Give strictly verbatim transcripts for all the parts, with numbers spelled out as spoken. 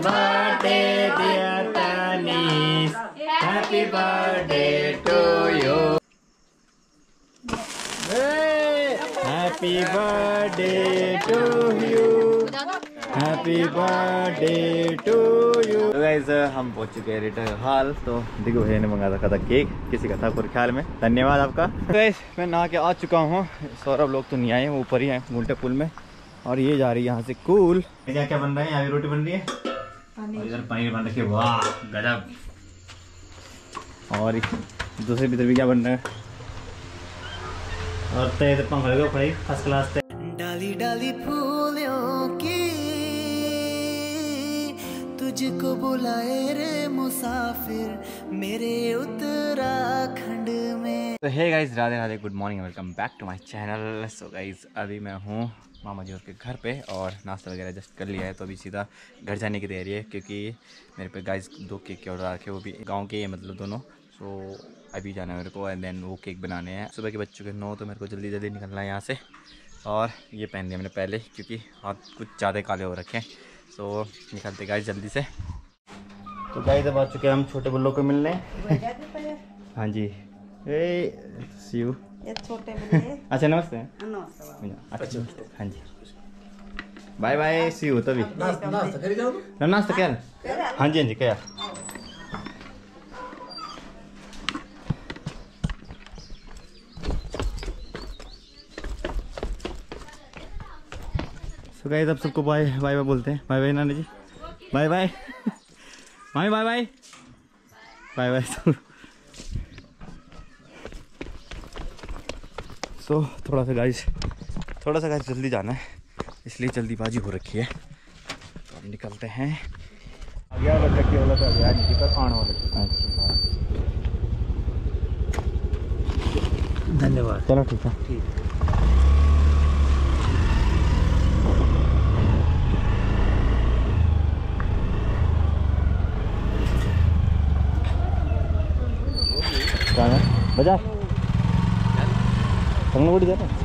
birthday dear Tanis. Happy birthday to you. Hey! Happy birthday to you. Happy birthday to you. तो guys हम पहुंच चुके हैं return हाल। तो देखो भैया ने मंगाया था केक, किसी का था पूरे ख्याल में, धन्यवाद आपका। तो गाइस मैं नहा के आ चुका हूँ, सौरभ लोग तो नहीं आए, वो ऊपर ही हैं गुंटे पुल में, और ये जा रही है यहाँ से कूल। क्या क्या बन रहा है? यहाँ भी रोटी बन रही है और इधर पनीर बन रही है, वाह गजब। और दूसरे भीतर भी क्या बन रहा है, और तो इधर पंखा लगा भाई फर्स्ट क्लास। डाली डाली फूलों की तुझको बुलाए रे मुसाफिर मेरे उत्तराखंड में। तो hey guys, Radhe Radhe, good morning, welcome back to my channel. So guys अभी मैं हूँ मामा जी के घर पे और नाश्ता वगैरह जस्ट कर लिया है, तो अभी सीधा घर जाने की तैयारी है, क्योंकि मेरे पे गाइस दो केक के ऑर्डर रखे, वो भी गांव के, मतलब दोनों। सो अभी जाना है मेरे को, एंड देन वो केक बनाने हैं। सुबह के बच्चों के नौ, तो मेरे को जल्दी जल्दी निकलना है यहाँ से। और ये पहन लिया मैंने पहले, क्योंकि हाथ कुछ ज़्यादा काले हो रखे हैं। सो निकलते गाइस जल्दी से। तो गाइस अब आ चुके हैं हम छोटे बुल्लों को मिलने। हाँ जी, ए सीयू छोटे अच्छा नमस्ते। अच्छा हाँ जी, बाय बाय, सीयू। तभी नाश्ता क्या? हाँ जी हाँ जी क्या। सो गाइस अब सबको बाय बाय बाय बोलते हैं। बाय बाय नाना जी, बाय बाय मामी, bye bye bye bye. So थोड़ा सा गाइस थोड़ा सा गाइस जल्दी जाना है, इसलिए जल्दीबाजी हो रखी है, तो हम निकलते हैं। गया बच्चा की वाला तो गया नहीं पर खाना वाला। धन्यवाद, चलो ठीक है। ठीक बजा संगलगुड़ी जा रहा है।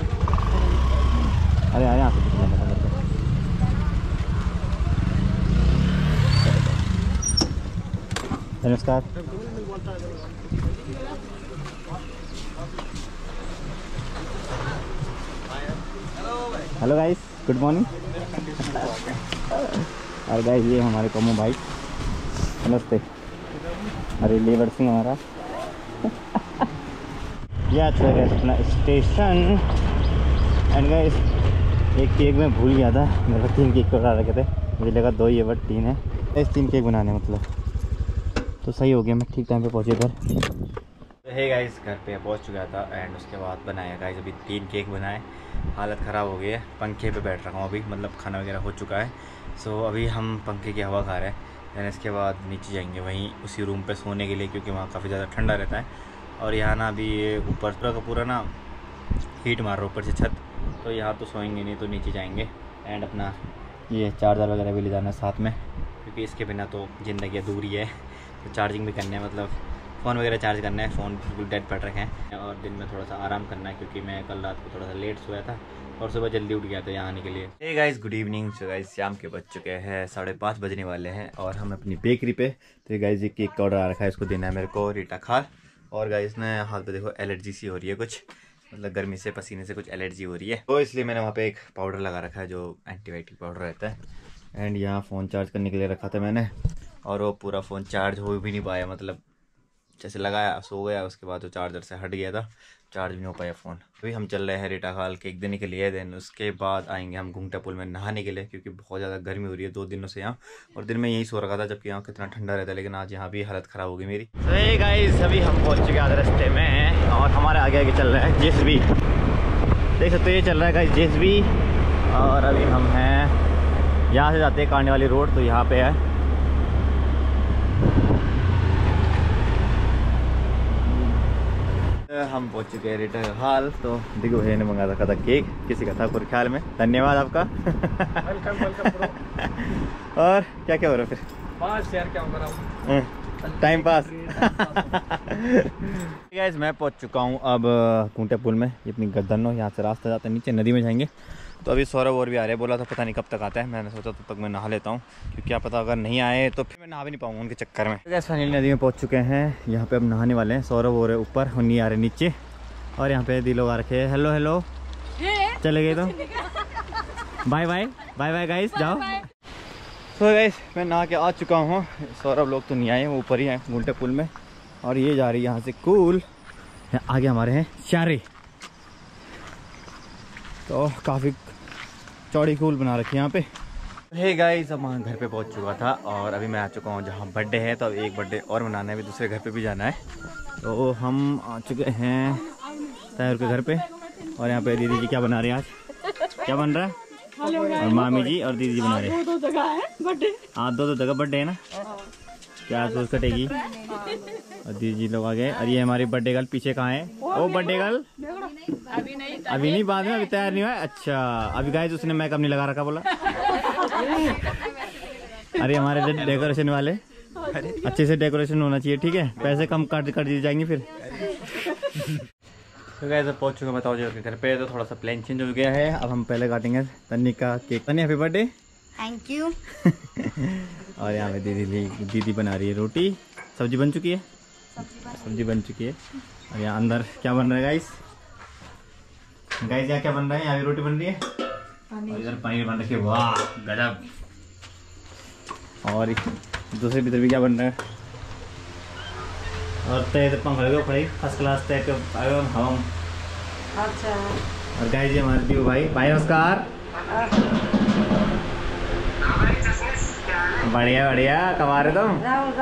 अरे यहाँ से नमस्कार। Hello guys, good morning. और गाइस ये हमारे कमो भाई, नमस्ते। अरे लेबर सिंह हमारा यह चला गया अपना स्टेशन। एंड गाइस एक केक में भूल गया था, मेरे को तीन केक बना रखे थे, मुझे लगा दो ही है बट तीन है। इस तीन केक बनाने मतलब, तो सही हो गया, मैं ठीक टाइम पे पहुंचे इधर। हे गाइस घर पे पहुंच चुका था, एंड उसके बाद बनाया गाइस अभी तीन केक बनाए। हालत ख़राब हो गई है, पंखे पे बैठ रखा हूँ अभी, मतलब खाना वगैरह हो चुका है। सो अभी हम पंखे की हवा खा रहे हैं, एंड इसके बाद नीचे जाएंगे वहीं उसी रूम पे सोने के लिए, क्योंकि वहाँ काफ़ी ज़्यादा ठंडा रहता है। और यहाँ ना अभी ये ऊपर पूरा का पूरा ना हीट मार रहा है ऊपर से छत, तो यहाँ तो सोएंगे नहीं, तो नीचे जाएंगे। एंड अपना ये चार्जर वगैरह भी ले जाना है साथ में, क्योंकि इसके बिना तो ज़िंदगी अधूरी है। तो चार्जिंग भी करना है, मतलब फ़ोन वगैरह चार्ज करना है, फ़ोन बिल्कुल डेड पड़ रखे हैं। और दिन में थोड़ा सा आराम करना है, क्योंकि मैं कल रात को थोड़ा सा लेट सोया था और सुबह जल्दी उठ गया था यहाँ आने के लिए। Hey guys good evening. So guys शाम के बज चुके हैं, साढ़े पाँच बजने वाले हैं, और हम अपनी बेकरी पे। तो गाइस ये केक का ऑर्डर आ रखा है, इसको देना है मेरे को, रीटा खाल। और गाइस ने हाथ पे देखो एलर्जी सी हो रही है कुछ, मतलब गर्मी से पसीने से कुछ एलर्जी हो रही है, तो इसलिए मैंने वहाँ पे एक पाउडर लगा रखा है जो एंटीबायोटिक पाउडर रहता है। एंड यहाँ फ़ोन चार्ज करने के लिए रखा था मैंने, और वो पूरा फ़ोन चार्ज हो भी नहीं पाया, मतलब जैसे लगाया सो गया, उसके बाद तो चार्जर से हट गया था, चार्ज भी नहीं हो पाया फ़ोन। अभी हम चल रहे हैं रीटा खाल केक देने के लिए। देन उसके बाद आएंगे हम घुंगटा पुल में नहाने के लिए, क्योंकि बहुत ज़्यादा गर्मी हो रही है दो दिनों से यहाँ, और दिन में यही सो रखा था, जबकि यहाँ कितना ठंडा रहता है, लेकिन आज यहाँ भी हालत ख़राब हो गई मेरी। तो ये गाइस अभी हम पहुँच चुके हैं रास्ते में, और हमारे आगे आगे चल रहा है जेसीबी, देख सकते हो ये चल रहा है गाइस जेसीबी। और अभी हम हैं यहाँ से जाते हैं कांडे वाली रोड, तो यहाँ पे है। हम पहुंच चुके हैं रिटर्न हाल। तो देखो भैया ने मंगाया था केक, किसी का था पूरे ख्याल में, धन्यवाद आपका। Welcome welcome bro. और क्या क्या हो रहा है फिर? बस यार क्या हो रहा है, टाइम पास। गाइस मैं पहुंच चुका हूं अब कुंटे पुल में, ये अपनी गद्दनो, यहाँ से रास्ता जाता है नीचे नदी में जाएंगे। तो अभी सौरभ और भी आ रहे हैं, बोला था पता नहीं कब तक आता है। मैंने सोचा तब तक मैं नहा लेता हूँ, क्योंकि क्या पता अगर नहीं आए तो फिर मैं नहा भी नहीं पाऊँगा उनके चक्कर में। गैस फाइनली नदी में पहुँच चुके हैं, यहाँ पे अब नहाने वाले हैं। सौरभ हो रहे ऊपर, हुन्नी आ रहे नीचे, और यहाँ पे दी लोग आ रखे हैं। हेलो हेलो, चले गए तो bye bye bye bye guys, जाओ। तो गाइस मैं नहा के आ चुका हूँ। सौरभ लोग तो नहीं आए, वो ऊपर ही हैं गुलटे पुल में, और ये जा रही है यहाँ से कूल। आगे हमारे हैं चारे, तो काफ़ी चौड़ी कूल बना रखी है यहाँ पे। हे गाइस, अब मैं घर पे पहुँच चुका था और अभी मैं आ चुका हूँ जहाँ बर्थडे है। तो अब एक बर्थडे और मनाना है, अभी दूसरे घर पे भी जाना है। तो हम आ चुके हैं ताहिर के घर पे, और यहाँ पे दीदी जी क्या बना रहे हैं आज, क्या बन रहा है, और मामी जी और दीदी जी बना रहे हैं। दो जगह है बर्थडे, हाँ दो दो जगह बर्थडे है ना, क्या सोच कटेगी। और दीदी जी लोग आ गए, और ये हमारी बर्थडे गर्ल पीछे कहाँ है, ओ बर्थडे गर्ल अभी नहीं अभी नहीं, बाद में, अभी तैयार नहीं हुआ। अच्छा अभी गाइस उसने मेकअप नहीं लगा रखा बोला। अरे हमारे डेकोरेशन वाले, अच्छे से डेकोरेशन होना चाहिए, ठीक है, पैसे कम काट कर दिए जाएंगे फिर। तो गाइस अब पहुंच चुके बताओ जी के घर पे। तो थोड़ा सा प्लान चेंज हो गया है, अब हम पहले काटेंगे तन्नी का केक। तन्नी हैप्पी बर्थडे। Thank you. और यहाँ पे दीदी दीदी बना रही है रोटी, सब्जी बन चुकी है, सब्जी बन चुकी है। और यहाँ अंदर क्या बन रहा है गाइस, गाइस यहाँ क्या बन रहा है, यहाँ भी रोटी बन रही है, और इधर पनीर बन रखी है, वाह गजब। और दूसरे भीतर भी क्या बन रहा है, और तय तो पंखा लगे भाई, फर्स्ट क्लास तय के हम। अच्छा, और गाइस ये हमारे दीपू भाई, भाई नमस्कार। बढ़िया बढ़िया, कमा रहे तुम।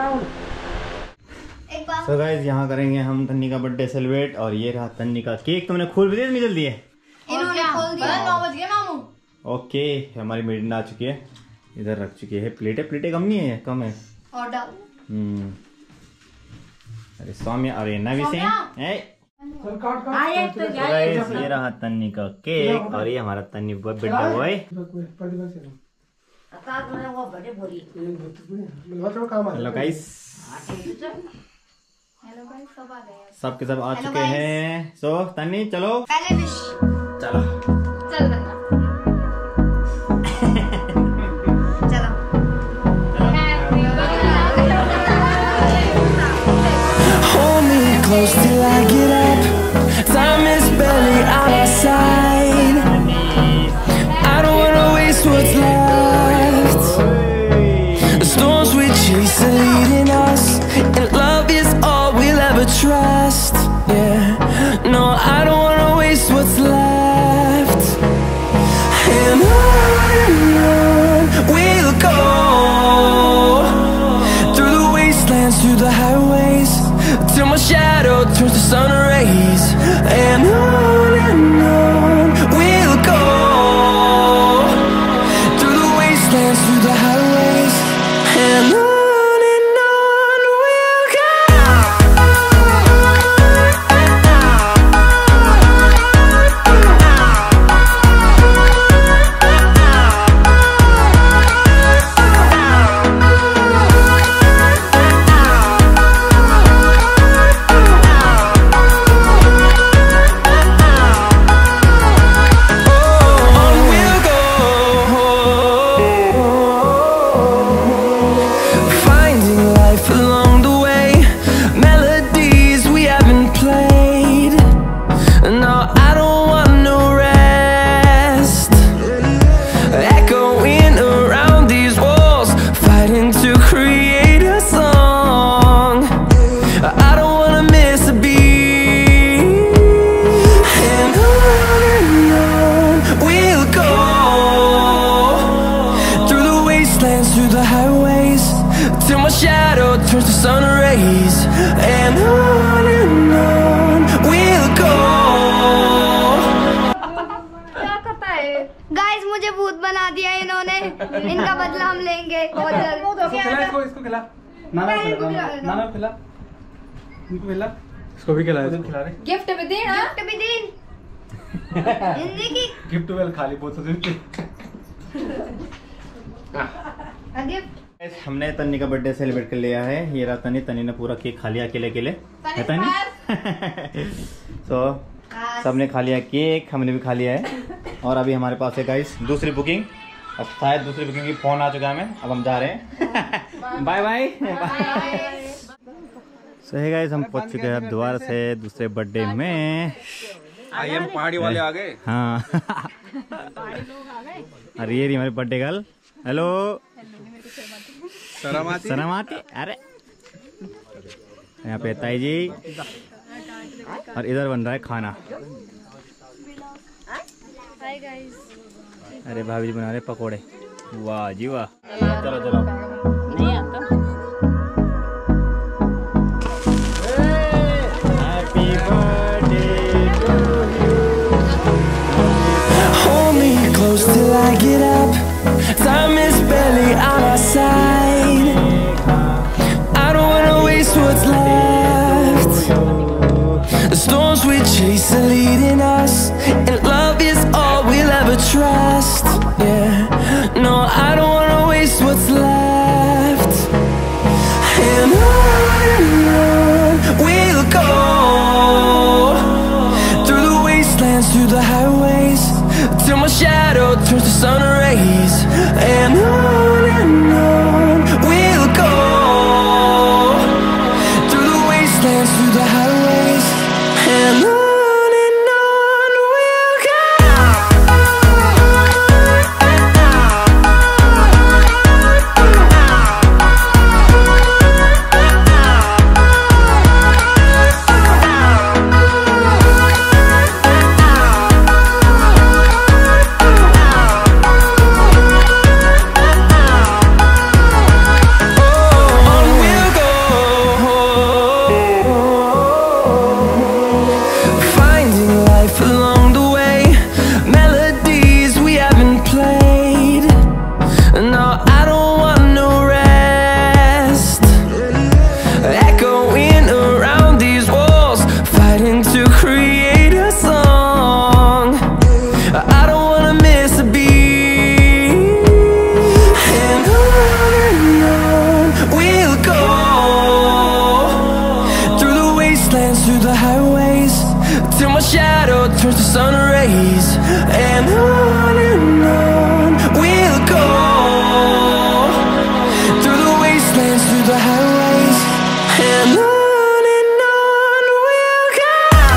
तो गाइस यहाँ करेंगे हम तन्नी का बर्थडे सेलिब्रेट, और ये रहा तन्नी का केक। तुमने खोल भी दिया इतनी जल्दी है, इन्होंने खोल दिया, नौ बज गए मामू। ओके हमारी मेडन आ चुकी है, इधर रख चुकी है प्लेटें। प्लेटें कम नहीं है, कम है। और डाल। हम्म अरे सौम्या, अरे ना भी सेम है। चल काट काट। तो गाइस ये रहा तन्नी का केक, और ये हमारा Tanni birthday boy. Hello guys, hello guys, सब आ गए। सब के सब आ चुके हैं। सो तन्नी चलो पहले विश, चलो चल करना, चलो। Hold me close till I get up. Time is barely on our side. I don't wanna waste what's left. The storms we chase are leading us, and love is all we'll ever trust. Yeah, no, I don't wanna waste what's left. And on and on we'll go, through the wastelands, through the highways, till my shadow turns to sun rays. And on and on we'll go, through the wastelands, through the highways, and on and on we'll go. Turns to sun rays, and on and on we'll go. क्या करता है guys, मुझे भूत बना दिया इन्होंने। इनका बदला हम लेंगे बहुत जल्द। इसको खिला, इसको इसको खिला, नाना खिला, नाना खिला, इनको खिला, इसको भी खिला, इसको खिला रहे। गिफ्ट भी दे, गिफ्ट भी दे। हिंदी की गिफ्ट वेल खाली बहुत से गिफ्ट। हमने तन्नी का बर्थडे सेलिब्रेट कर लिया है। ये रहा तन्नी, तन्नी ने पूरा केक खा लिया अकेले अकेले, है तन्नी। तो सबने खा लिया केक, हमने भी खा लिया है। और अभी हमारे पास है गाइस दूसरी बुकिंग, और शायद दूसरी बुकिंग की फ़ोन आ चुका है हमें। अब हम जा रहे हैं। Bye bye. सो है गाइस, हम पहुंच चुके हैं अब दोबारा से दूसरे बर्थडे में। आई एम पहाड़ी वाले आ गए। हाँ। अरे ये रही हमारी बर्थडे गर्ल। हेलो सलामती सलामती। अरे यहाँ पे ताई जी, और इधर बन रहा है खाना। Hi guys. अरे भाभी जी बना रहे पकोड़े। वाह जी वाह। चलो चलो। नहीं आता। Happy birthday to Hold me close till I get up. Time is barely on our side. I don't wanna waste what's left. The storms we chase are leading us, and love is all we'll ever trust. Yeah, no, I don't wanna waste what's left. And on and on we'll go, through the wastelands, through the highways, till my shadow turns to sun rays. And on and on we'll go, through the wastelands, through the highways, and on and on we'll go. On we'll go, finding life along the way, melodies we haven't played. No, I don't want no rest, echoing around these walls, fighting to create a song. I don't wanna miss a beat. And on and on we'll go, through the wastelands, through the highways, till my shadow turns to sun rays. And on and on we'll go, through the wastelands, through the highways, and on and on we'll go.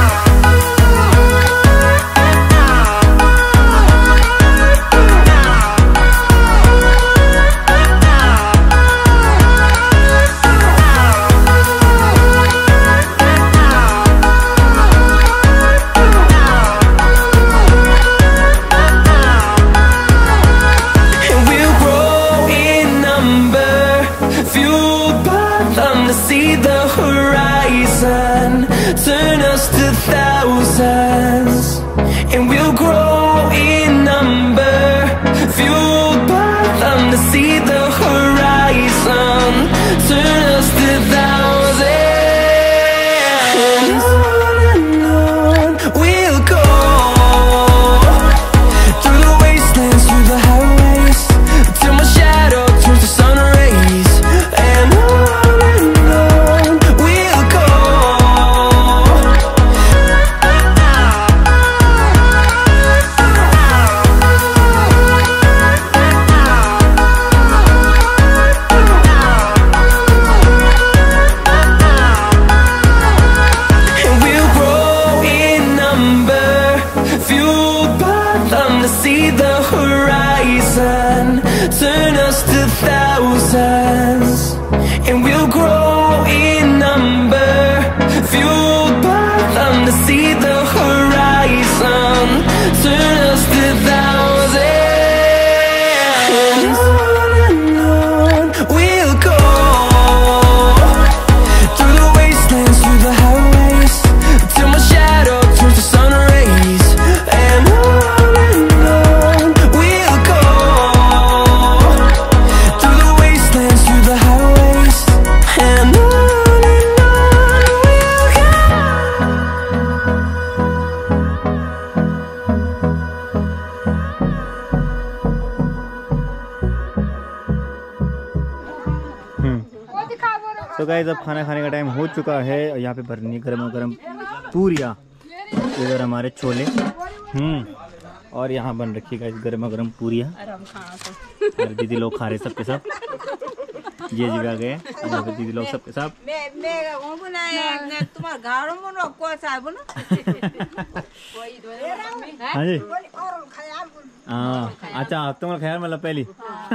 And we'll grow in number, fueled by them to see the horizon, turn us to thousands. And we'll grow in number, fueled by them to see the horizon, turn us to thousands. And on and on we'll go, through the wastelands, through the highways, till my shadow turns to sun rays. And on and on we'll go. And we'll grow in number, fueled by them to see the horizon, turn us to thousands. And we'll grow in number, fueled by them to see the horizon, turn us to thousands. And on and on we'll go, through the wastelands, through the highways, till my shadow turns to sun rays. And on and on we'll go, through the wastelands, through the highways, and on and on we'll go. तो guys अब खाना खाने का time हो चुका है, और यहाँ पे भरनी गर्मा गर्म पूरियाँ, इधर हमारे छोले। हम्म और यहाँ बन रखी है गर्मा गर्म पूरियाँ और दीदी लोग खा रहे सब के सब। ये जी आ गए यहाँ पे दीदी लोग सब के सब। हाँ जी हाँ अच्छा तुम ख्याल मतलब पहली।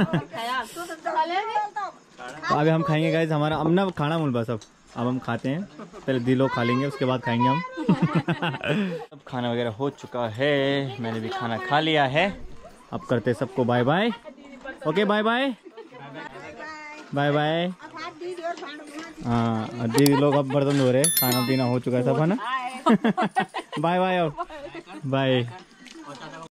तो अभी हम खाएंगे गाइस हमारा अब ना खाना मुल बस अब अब हम खाते हैं। पहले दी लोग खा लेंगे उसके बाद खाएंगे हम। अब खाना वगैरह हो चुका है, मैंने भी खाना खा लिया है। अब करते सबको bye bye. Okay bye bye bye bye. हाँ दीदी लोग अब बर्तन धो रहे, खाना पीना हो चुका है सब है ना। बाय बाय अब बाय।